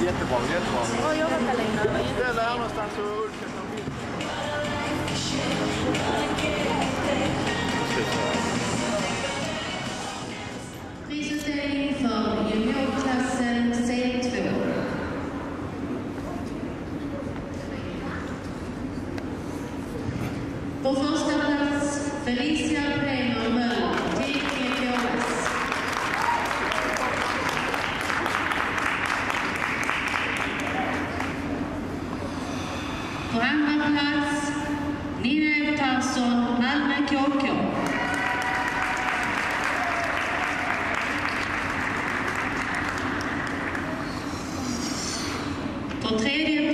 Jättebra, jättebra. Vad jobbar Karolina? Det är där någonstans och Ulf kan ta bild. Prisutdelning för juniorklassen C2. På första plats Felicia Bremer Möller, TKS. På andra plats Nina Persson, Malmö KK. På tredje